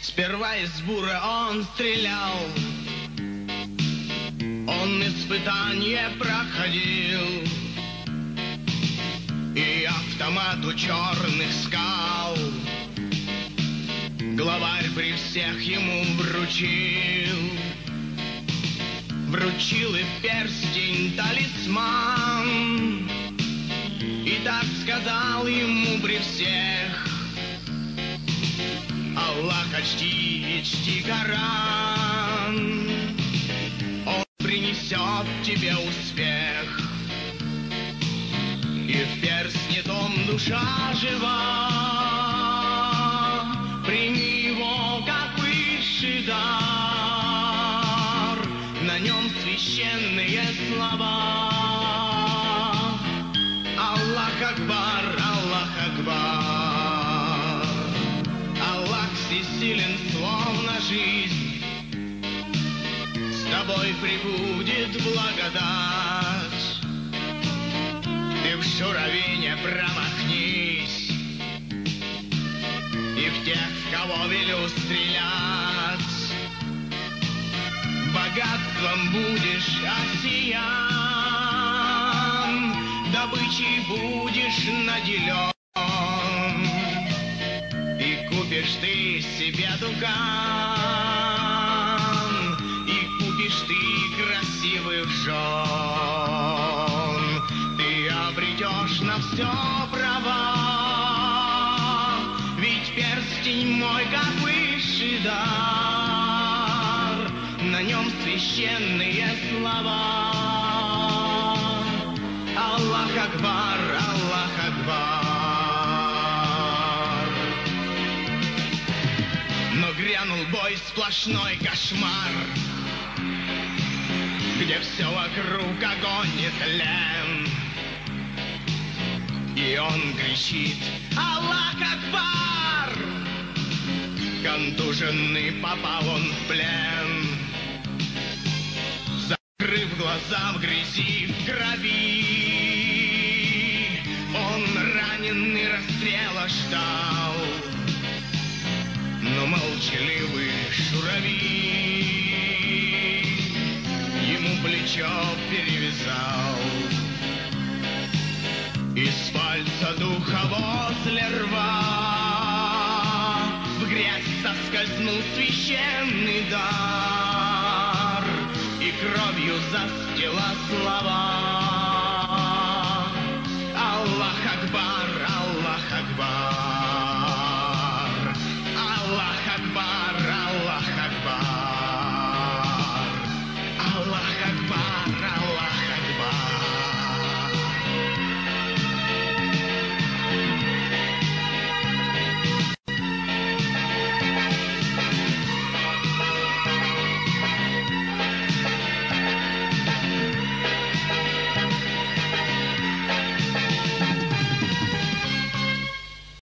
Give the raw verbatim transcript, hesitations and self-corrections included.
Сперва из бура он стрелял, он испытание проходил, и автомат у черных скал главарь при всех ему вручил. Вручил и перстень талисман, и так сказал ему при всех: Аллаха чти и чти Коран, он принесет тебе успех. И в перстне том душа жива, прими его как высший дар, на нем священные слова. Аллах Акбар, Аллах Акбар, Аллах всесилен, словно жизнь, с тобой пребудет благодать. Ты в шураве не промахнись, и в тех, в кого велю стрелять, богатством будешь осиян, добычей будешь наделен, и купишь ты себе дукан, и купишь ты красивых жен, ты обретешь на все права, ведь перстень мой как высший дар, на нем священные слова. Аллах Акбар, Аллах Акбар. Но грянул бой, сплошной кошмар, где все вокруг огонь и тлен, и он кричит: Аллах Акбар! Контуженный попал он в плен, закрыв глаза в грязи, в крови, он раненый расстрела ждал, но молчаливый шурави ему плечо перевязал. Из пальца духа возле рва в грязь соскользнул священный дар, и кровью застила слова.